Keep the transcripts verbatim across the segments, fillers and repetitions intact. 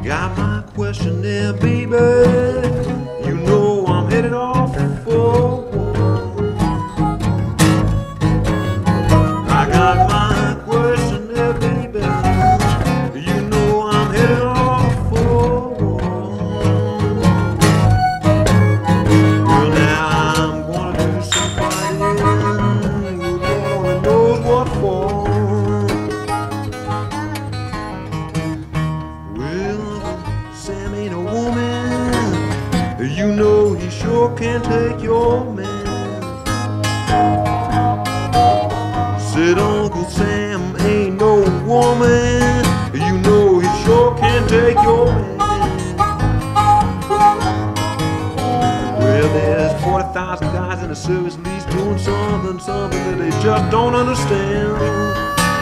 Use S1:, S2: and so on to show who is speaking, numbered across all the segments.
S1: Got my question there, baby. You know I'm headed off for war. I got my question there, baby. You know I'm headed off for war. Well, now I'm gonna do some fighting. Lord only knows what for. Sam ain't a woman, you know he sure can take your man. Said Uncle Sam ain't no woman, you know he sure can take your man. Well, there's forty thousand guys in the service lease doing something, something that they just don't understand.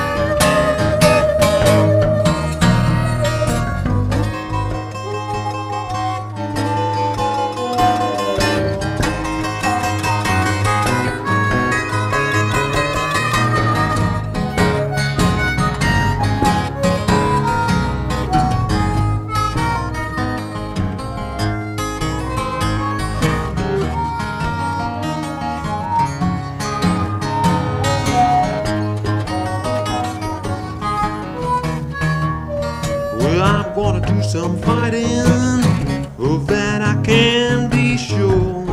S1: Well, I'm gonna do some fighting, of that I can be sure.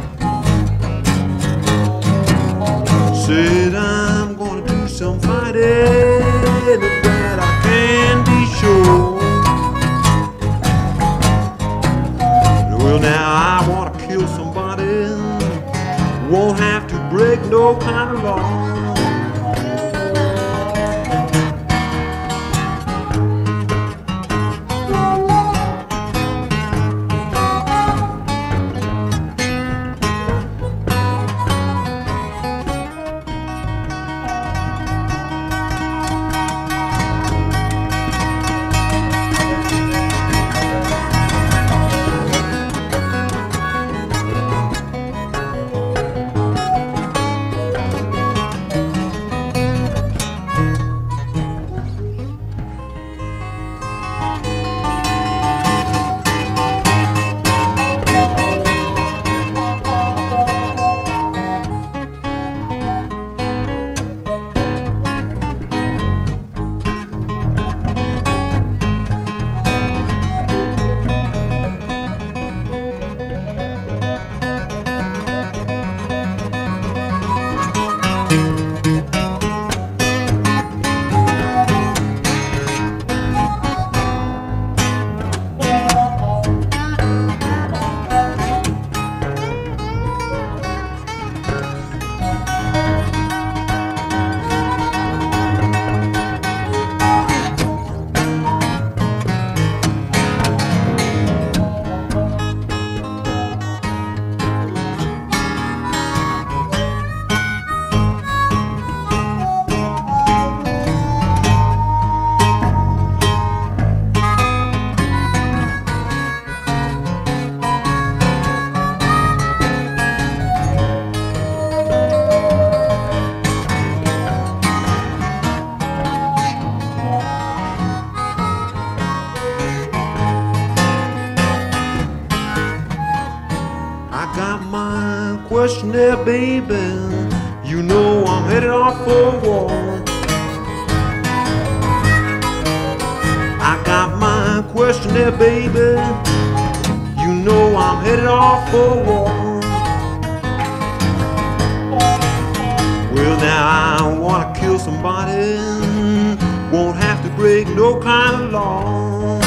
S1: Said I'm gonna do some fighting, of that I can be sure. Well, now I wanna kill somebody, won't have to break no kind of law. Got my question there, baby. You know I'm headed off for war. I got my question there, baby. You know I'm headed off for war. Well, now I wanna kill somebody, won't have to break no kind of law.